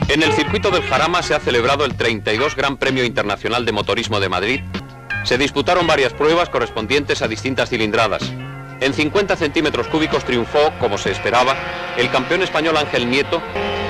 En el circuito del Jarama se ha celebrado el 32 Gran Premio Internacional de Motorismo de Madrid. Se disputaron varias pruebas correspondientes a distintas cilindradas. En 50 centímetros cúbicos triunfó, como se esperaba, el campeón español Ángel Nieto.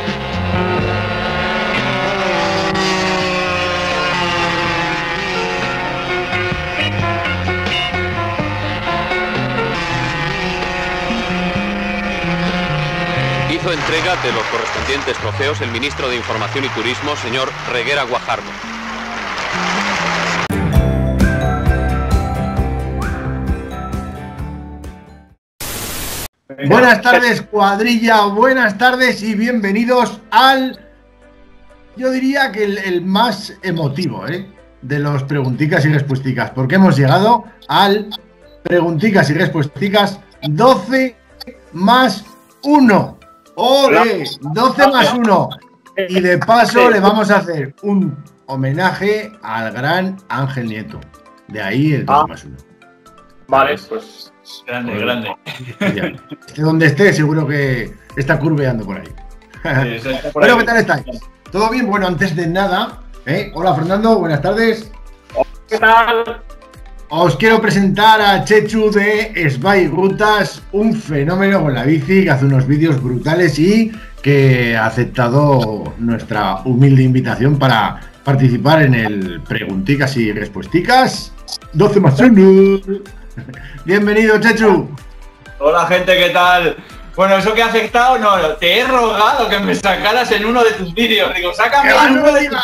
Hizo entrega de los correspondientes trofeos el ministro de Información y Turismo, señor Reguera Guajardo. Buenas tardes, cuadrilla, buenas tardes y bienvenidos al, yo diría que el más emotivo, de los pregunticas y respuesticas, porque hemos llegado al pregunticas y respuesticas 12 más 1. ¡Ole! 12 más 1. Y de paso le vamos a hacer un homenaje al gran Ángel Nieto. De ahí el 12 más 1. Vale, pues grande, grande. Esté donde esté, seguro que está curveando por ahí. Bueno, ¿qué tal estáis? ¿Todo bien? Bueno, antes de nada, hola Fernando, buenas tardes. ¿Qué tal? Os quiero presentar a Chechu de Sbike Rutas, un fenómeno con la bici que hace unos vídeos brutales y que ha aceptado nuestra humilde invitación para participar en el Pregunticas y Respuesticas 12 más 1. Bienvenido, Chechu. Hola, gente, ¿qué tal? Bueno, ¿eso que ha afectado? No, te he rogado que me sacaras en uno de tus vídeos. Digo, sácame en uno de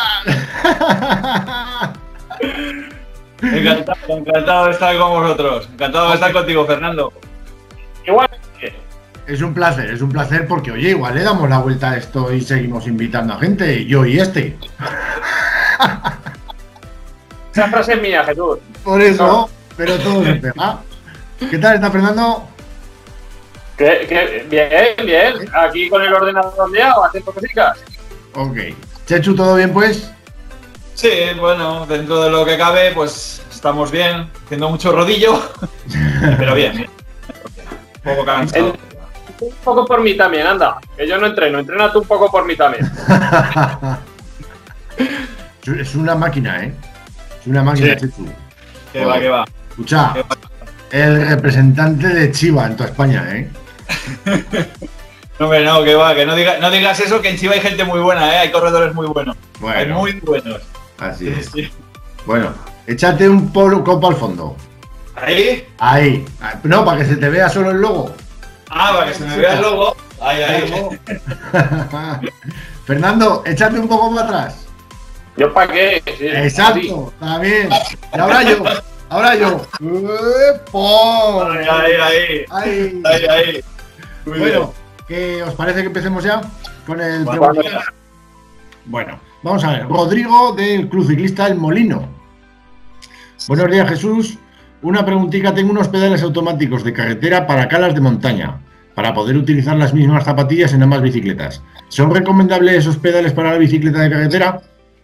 Encantado de estar con vosotros. Encantado de estar contigo, Fernando. Igual. Es un placer porque, oye, igual le damos la vuelta a esto y seguimos invitando a gente, yo y este. Esa frase es mía, Jesús. Por eso, no. Pero todo se pega. ¿Qué tal está Fernando? Bien. Aquí con el ordenador ondeado, haciendo cositas. Ok. Chechu, ¿todo bien, pues? Sí, bueno, dentro de lo que cabe, pues estamos bien, haciendo mucho rodillo, pero bien. Un poco cansado. Un poco por mí también, anda, que yo no entreno, entrena tú un poco por mí también. Es una máquina, Es una máquina, sí. Chechu. Que va. Escucha, el representante de Chiva en toda España, Hombre, no, que va, que no digas eso, que en Chiva hay gente muy buena, hay corredores muy buenos. Bueno, hay muy buenos. Así es. Sí. Bueno, échate un copo al fondo. ¿Ahí? Ahí. No, para que se te vea solo el logo. Para que se me vea el logo. Ahí. Fernando, échate un poco para atrás. ¿Yo para qué? Sí, exacto, así. Está bien. Y ahora yo. ¡Pum! Ahí. Muy bueno, ¿qué os parece que empecemos ya con el preguntas? Bueno, vamos a ver. Rodrigo del Club Ciclista El Molino. Buenos días, Jesús. Una preguntita. Tengo unos pedales automáticos de carretera para calas de montaña, para poder utilizar las mismas zapatillas en ambas bicicletas. ¿Son recomendables esos pedales para la bicicleta de carretera?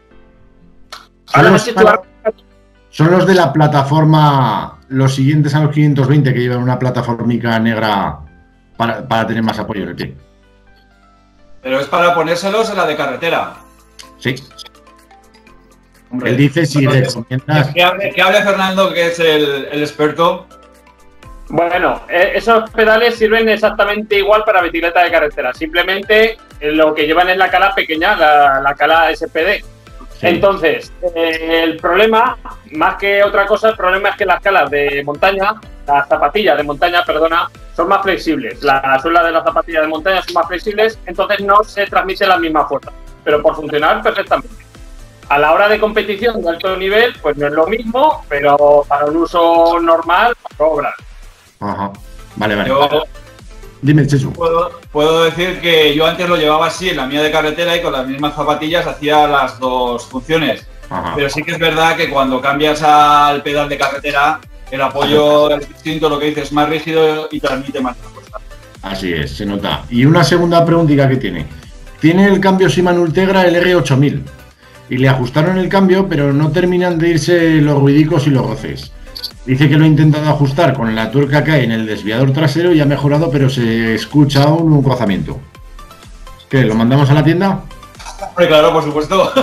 Son los de la plataforma, los siguientes a los 520, que llevan una plataformica negra para tener más apoyo en el pie. Pero es para ponérselos en la de carretera. Sí. Hombre, él dice si recomiendas... Que hable Fernando, que es el experto. Bueno, esos pedales sirven exactamente igual para bicicleta de carretera. Simplemente lo que llevan es la cala pequeña, la cala SPD. Sí. Entonces, el problema, más que otra cosa, el problema es que las calas de montaña, las zapatillas de montaña, perdona, son más flexibles. La suela de las zapatillas de montaña son más flexibles, entonces no se transmite la misma fuerza, pero por funcionar perfectamente. A la hora de competición de alto nivel, pues no es lo mismo, pero para un uso normal, sobra. Ajá, vale. Yo, dime, Chechu. Puedo decir que yo antes lo llevaba así en la mía de carretera y con las mismas zapatillas hacía las dos funciones. Ajá. Pero sí que es verdad que cuando cambias al pedal de carretera, el apoyo es distinto, lo que dices es más rígido y transmite más fuerza. Así es, se nota. Y una segunda preguntita que tiene. Tiene el cambio Shimano Ultegra el R8000 y le ajustaron el cambio, pero no terminan de irse los ruidicos y los roces. Dice que lo ha intentado ajustar con la tuerca que hay en el desviador trasero y ha mejorado, pero se escucha un rozamiento. ¿Qué? ¿Lo mandamos a la tienda? Hombre, claro, por supuesto.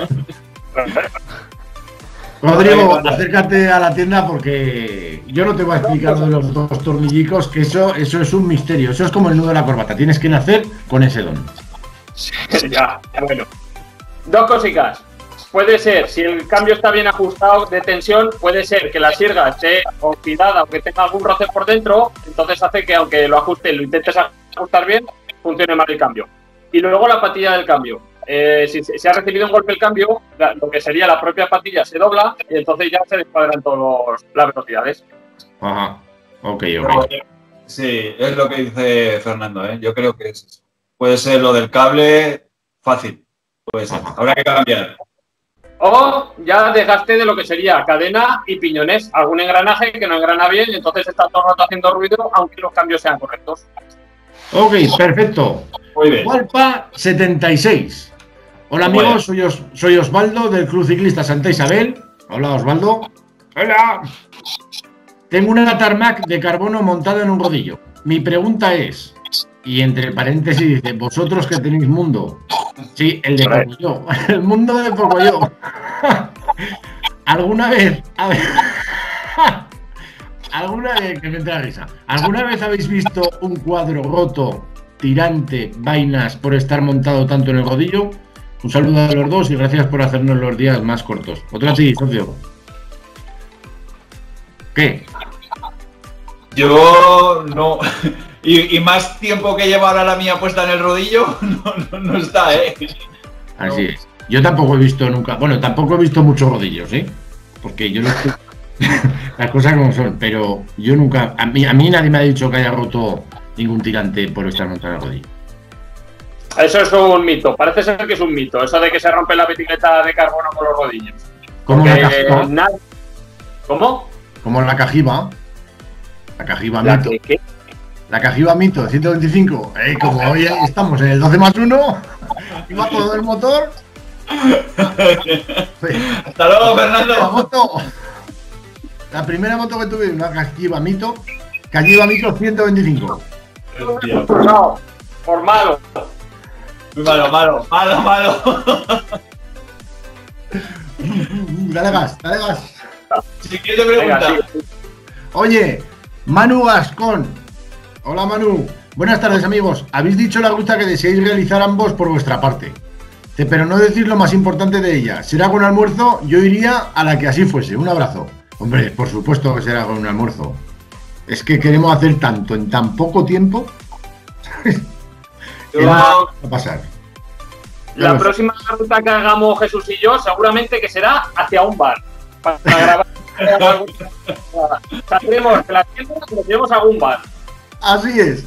Rodrigo, acércate a la tienda porque yo no te voy a explicar lo de los dos tornillicos, que eso es un misterio. Eso es como el nudo de la corbata. Tienes que nacer con ese don. Ya, bueno. Dos cositas. Puede ser, si el cambio está bien ajustado de tensión, puede ser que la sirga esté oxidada o que tenga algún roce por dentro, entonces hace que aunque lo ajustes, lo intentes ajustar bien, funcione mal el cambio. Y luego la patilla del cambio. Si ha recibido un golpe el cambio, lo que sería la propia patilla se dobla y entonces ya se descuadran todas las velocidades. Ajá, ok. Sí, es lo que dice Fernando, ¿eh? Yo creo que es eso. Puede ser lo del cable fácil. Puede ser. Habrá que cambiar. O ya desgaste de lo que sería cadena y piñones. Algún engranaje que no engrana bien y entonces está todo el rato haciendo ruido aunque los cambios sean correctos. Ok, perfecto. Muy bien. Walpa 76. Hola amigos, soy Osvaldo del Club Ciclista Santa Isabel. Hola Osvaldo. Hola. Tengo una Tarmac de carbono montada en un rodillo. Mi pregunta es, y entre paréntesis dice, vosotros que tenéis mundo. Sí, el de Pocoyo. El mundo de Pocoyo. ¿Alguna vez? ¿Alguna vez? Que me entra la risa. ¿Alguna vez habéis visto un cuadro roto, tirante, vainas por estar montado tanto en el rodillo? Un saludo a los dos y gracias por hacernos los días más cortos. Otra a ti, socio. ¿Qué? Yo no. Y más tiempo que lleva ahora la mía puesta en el rodillo, no está, ¿eh? Así es. Yo tampoco he visto nunca. Bueno, tampoco he visto muchos rodillos, ¿eh? Porque yo no estoy. Las cosas como son, pero yo nunca. A mí nadie me ha dicho que haya roto ningún tirante por estar montado en el rodillo. Eso es un mito. Parece ser que es un mito. Eso de que se rompe la bicicleta de carbono con los rodillos. Como la cajiva. ¿Cómo? Como la cajiva. La cajiva ¿La mito. qué? La cajiva mito de 125. Como hoy estamos en el 12+1. Y va todo el motor. Hasta luego, Fernando. La primera moto que tuve, una cajiva mito. Cajiva mito 125. No, por malo. Muy malo. Dale gas. Siguiente pregunta. Venga, sí. Oye, Manu Gascón. Hola Manu. Buenas tardes amigos. Habéis dicho la ruta que deseáis realizar ambos por vuestra parte. Pero no decir lo más importante de ella. ¿Será con almuerzo? Yo iría a la que así fuese. Un abrazo. Hombre, por supuesto que será con un almuerzo. Es que queremos hacer tanto en tan poco tiempo. ¿Qué va a pasar? La próxima ruta que hagamos Jesús y yo seguramente que será hacia un bar. Para grabar. Saldremos de la tienda y nos llevamos a algún bar. Así es.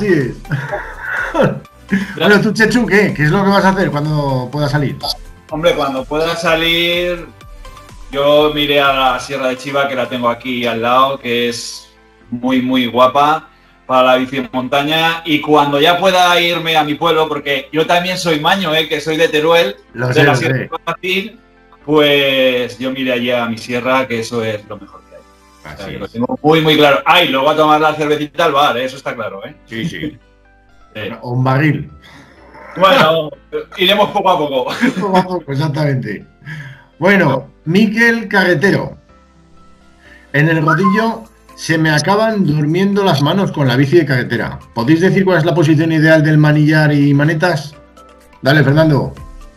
Bueno, tú, Chechu, ¿qué? ¿Qué es lo que vas a hacer cuando puedas salir? Hombre, cuando pueda salir, yo miré a la Sierra de Chiva, que la tengo aquí al lado, que es muy guapa para la bici en montaña. Y cuando ya pueda irme a mi pueblo, porque yo también soy maño, que soy de Teruel, de la Sierra de Chiva, pues yo miré allí a mi sierra, que eso es lo mejor que hay. O sea, que lo tengo muy claro. Y luego a tomar la cervecita al bar, eso está claro, ¿eh? Sí. O un barril. Bueno, iremos poco a poco. Poco a poco, exactamente. Bueno, Miquel Carretero. En el rodillo se me acaban durmiendo las manos con la bici de carretera. ¿Podéis decir cuál es la posición ideal del manillar y manetas? Dale, Fernando.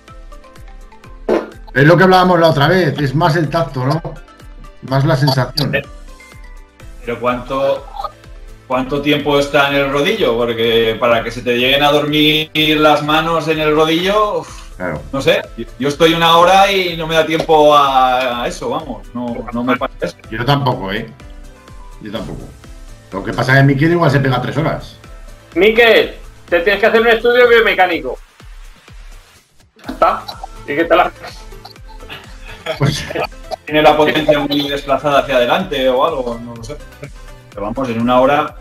Es lo que hablábamos la otra vez, es más el tacto, ¿no? Más la sensación. Pero ¿cuánto tiempo está en el rodillo? Porque para que se te lleguen a dormir las manos en el rodillo, claro. No sé, yo estoy 1 hora y no me da tiempo a eso, vamos, no me pasa eso. Yo tampoco, Yo tampoco. Lo que pasa es que Miquel igual se pega 3 horas. Miquel, te tienes que hacer un estudio biomecánico. ¿Está? ¿Y qué tal? Pues tiene la potencia muy desplazada hacia adelante o algo, no lo sé. Pero vamos, en 1 hora.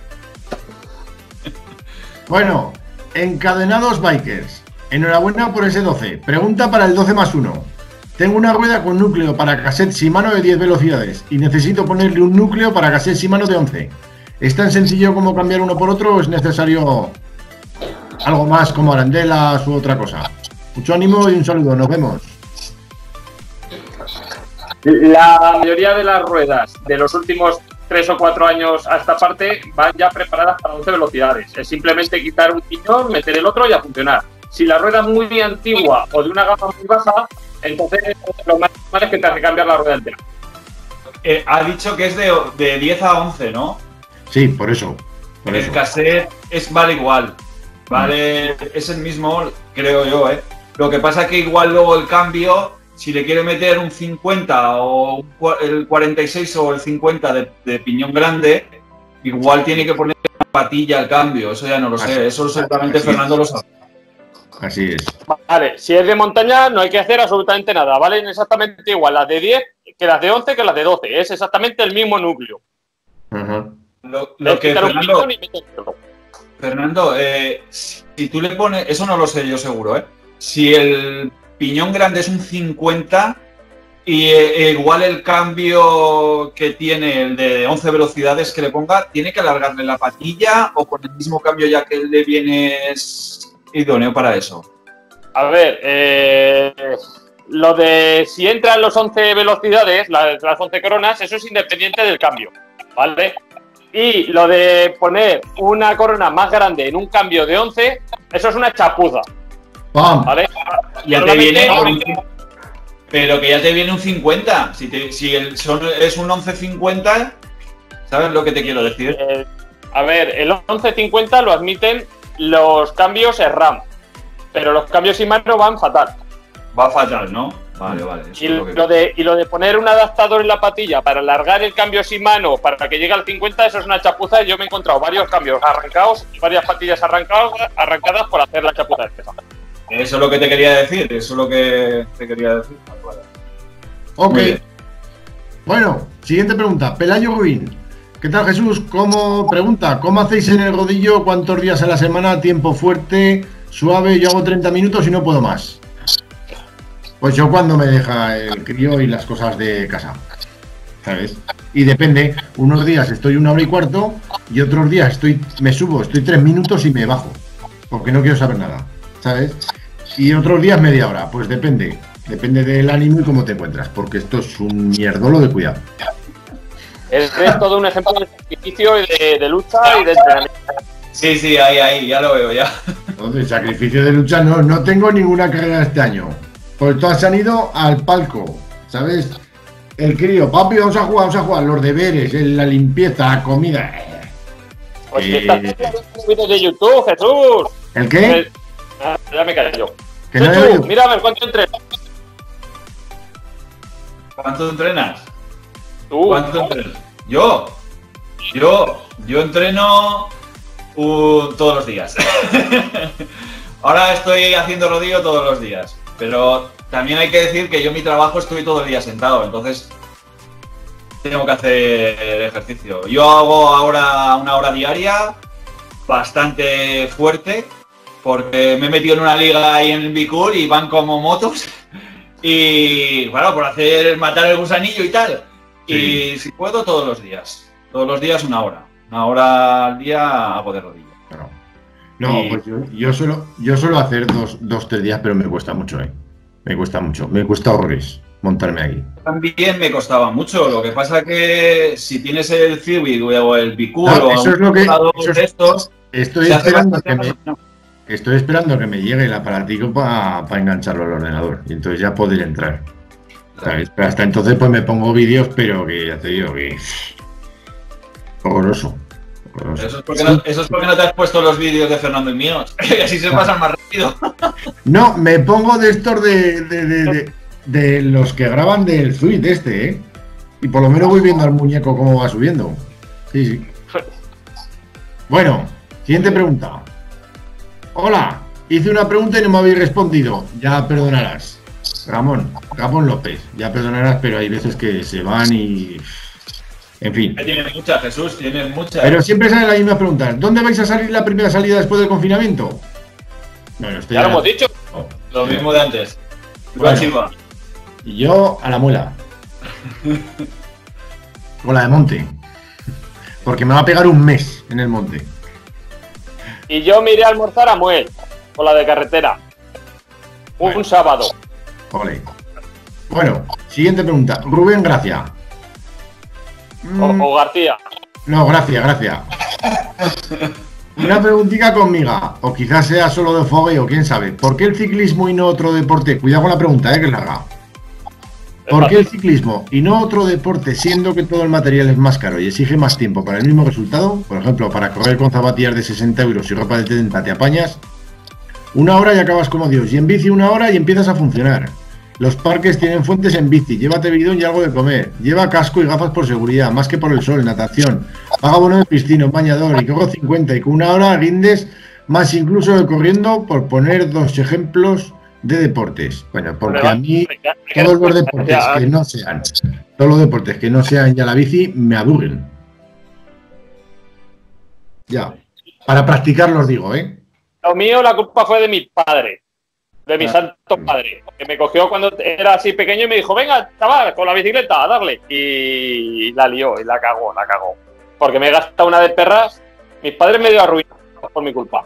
Bueno, Encadenados Bikers. Enhorabuena por ese 12. Pregunta para el 12+1. Tengo una rueda con núcleo para cassette Shimano de 10 velocidades y necesito ponerle un núcleo para cassette Shimano de 11. ¿Es tan sencillo como cambiar uno por otro o es necesario algo más como arandelas u otra cosa? Mucho ánimo y un saludo, nos vemos. La mayoría de las ruedas de los últimos 3 o 4 años a esta parte van ya preparadas para 11 velocidades. Es simplemente quitar un piñón, meter el otro y a funcionar. Si la rueda es muy antigua o de una gama muy baja, entonces lo más normal es que te hace cambiar la rueda entera. Ha dicho que es de 10 a 11, ¿no? Sí, por eso. El cassette vale igual. Vale, es el mismo, creo yo, ¿eh? Lo que pasa es que igual luego el cambio, si le quiere meter un 50 o el 46 o el 50 de piñón grande, igual tiene que poner una patilla al cambio. Eso ya no lo sé. Eso seguramente Fernando lo sabe. Así es. Vale, si es de montaña no hay que hacer absolutamente nada. Valen exactamente igual las de 10 que las de 11 que las de 12. Es exactamente el mismo núcleo. Lo que Fernando, si tú le pones, eso no lo sé yo seguro, ¿eh? Si el piñón grande es un 50 y igual el cambio que tiene el de 11 velocidades que le ponga, ¿tiene que alargarle la patilla o con el mismo cambio ya que le viene es idóneo para eso? A ver, lo de si entran los 11 velocidades, las 11 coronas, eso es independiente del cambio, ¿vale? Y lo de poner una corona más grande en un cambio de 11, eso es una chapuza. ¡Pam! ¿Vale? Ya te viene, pero que ya te viene un 50. Si es un 1150, ¿sabes lo que te quiero decir? A ver, el 1150 lo admiten los cambios RAM, pero los cambios sin mano van fatal. Va fatal, ¿no? Vale. Y lo de poner un adaptador en la patilla para alargar el cambio sin mano para que llegue al 50, eso es una chapuza. Yo me he encontrado varios cambios arrancados y varias patillas arrancadas por hacer la chapuza de esa. Eso es lo que te quería decir, Vale. Ok. Bueno, siguiente pregunta. Pelayo Ruin. ¿Qué tal, Jesús? Pregunta, ¿cómo hacéis en el rodillo? ¿Cuántos días a la semana? ¿Tiempo fuerte? ¿Suave? Yo hago 30 minutos y no puedo más. Pues yo cuando me deja el crío y las cosas de casa, ¿sabes? Y depende, unos días estoy 1 hora y cuarto y otros días me subo, estoy 3 minutos y me bajo, porque no quiero saber nada, ¿sabes? Y otros días media hora, pues depende del ánimo y cómo te encuentras, porque esto es un mierdolo de cuidado. Es todo un ejemplo de sacrificio y de lucha y de entrenamiento. Sí, ahí, ya lo veo, ya. Entonces, sacrificio de lucha no tengo ninguna carrera este año. Pues todas se han ido al palco, ¿sabes? El crío, papi, vamos a jugar, los deberes, la limpieza, la comida. Pues que estás viendo vídeos de YouTube, Jesús. ¿El qué? Ya me callo yo. Jesús, mira a ver cuánto entrenas. ¿Cuánto entrenas? ¿Tú? ¿Cuánto entrenas? Yo entreno todos los días. Ahora estoy haciendo rodillo todos los días. Pero también hay que decir que yo en mi trabajo estoy todo el día sentado, entonces tengo que hacer ejercicio. Yo hago ahora 1 hora diaria, bastante fuerte, porque me he metido en una liga ahí en el Bicur y van como motos. Y bueno, por matar el gusanillo y tal. Sí. Y si puedo, todos los días 1 hora. 1 hora al día hago de rodillo. No, pues yo suelo hacer 2-3 días, pero me cuesta mucho, Me cuesta horrores montarme aquí. También me costaba mucho, lo que pasa que si tienes el Civic o el Bicur o eso es lo que de estos, estoy esperando que me llegue el aparatico para engancharlo al ordenador y entonces ya poder entrar. ¿Sabes? Pero hasta entonces pues me pongo vídeos, pero que ya te digo que horroroso. Eso es porque no te has puesto los vídeos de Fernando y míos, y así se pasan más rápido. No, me pongo de estos de los que graban del Switch y por lo menos voy viendo al muñeco cómo va subiendo. Sí. Bueno, siguiente pregunta. Hola, hice una pregunta y no me habéis respondido. Ya perdonarás. Ramón López, ya perdonarás, pero hay veces que se van y... En fin. Tienes muchas, Jesús, tienes muchas. Pero siempre sale la misma pregunta. ¿Dónde vais a salir la primera salida después del confinamiento? Bueno, ya lo hemos dicho. Lo mismo de antes. Bueno, y yo a la muela. O la de monte. Porque me va a pegar un mes en el monte. Y yo me iré a almorzar a Muel, con la de carretera. Un sábado. Ole. Bueno, siguiente pregunta. Rubén Gracia. O García. No, Gracia. Una preguntita conmigo, o quizás sea solo de fogueo, quién sabe. ¿Por qué el ciclismo y no otro deporte? Cuidado con la pregunta, que es larga. ¿Por qué el ciclismo y no otro deporte, siendo que todo el material es más caro y exige más tiempo para el mismo resultado? Por ejemplo, para correr con zapatillas de 60 euros y ropa de 70 te apañas 1 hora y acabas como Dios. Y en bici 1 hora y empiezas a funcionar. Los parques tienen fuentes en bici. Llévate bidón y algo de comer. Lleva casco y gafas por seguridad, más que por el sol, natación. Paga bono de piscina, bañador y corro 50 y con 1 hora rindes más incluso de corriendo, por poner 2 ejemplos de deportes. Bueno, porque a mí todos los deportes que no sean ya la bici me aburren. Ya. Para practicarlos digo, ¿eh? Lo mío, la culpa fue de mi padre. De mi santo padre, que me cogió cuando era así pequeño y me dijo, venga, chaval, con la bicicleta, a darle. Y la lió, y la cagó. Porque me gasta una de perras, mis padres me dio arruinados por mi culpa.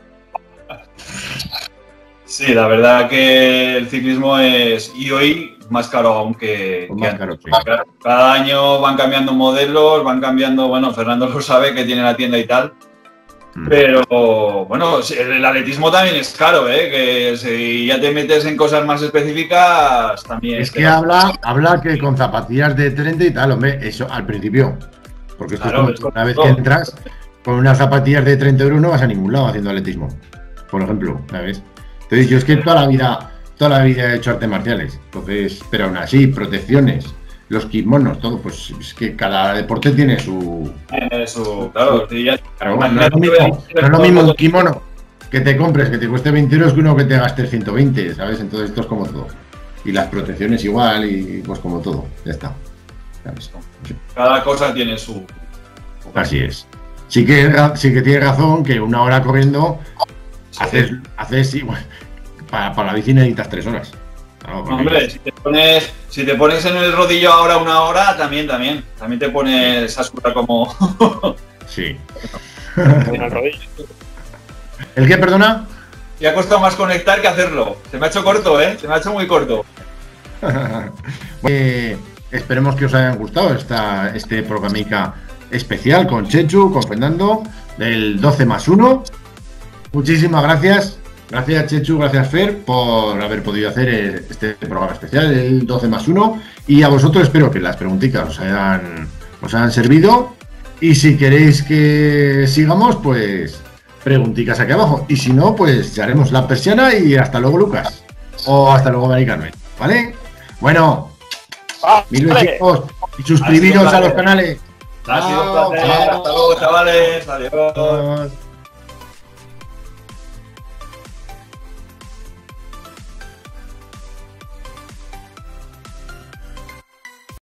Sí, la verdad que el ciclismo es, y hoy, más caro aún que caro, sí. Cada año van cambiando modelos, van cambiando, bueno, Fernando lo sabe, que tiene la tienda y tal. Pero, bueno, el atletismo también es caro, que si ya te metes en cosas más específicas, también... Es que habla que con zapatillas de 30 y tal, hombre, eso al principio. Porque esto claro, es como una vez que entras, con unas zapatillas de 30 euros no vas a ningún lado haciendo atletismo, por ejemplo, ¿sabes? Entonces yo es que toda la vida he hecho artes marciales, entonces, pero aún así, protecciones, los kimonos, todo, pues es que cada deporte tiene su... Claro, no es lo mismo un kimono que te compres, que te cueste 20 euros que uno que te gastes 120, ¿sabes? Entonces esto es como todo. Y las protecciones igual, y pues como todo, ya está. ¿Sabes? Cada cosa tiene su... Así es. Sí que tienes razón que 1 hora corriendo, sí. haces igual, para la bici necesitas 3 horas. Claro, hombre, si te pones en el rodillo ahora 1 hora, también te pones a sudar como... Sí. ¿El qué, perdona? Me ha costado más conectar que hacerlo. Se me ha hecho corto, se me ha hecho muy corto. Esperemos que os hayan gustado este programica especial con Chechu, con Fernando, del 12+1. Muchísimas gracias. Gracias, Chechu, gracias, Fer, por haber podido hacer este programa especial, el 12+1. Y a vosotros espero que las preguntitas os hayan servido. Y si queréis que sigamos, pues preguntitas aquí abajo. Y si no, pues ya haremos la persiana y hasta luego, Lucas. O hasta luego, Mari Carmen. ¿Vale? Bueno, mil besitos y suscribiros a los canales. Ha sido un placer. Hasta luego, chavales. Adiós.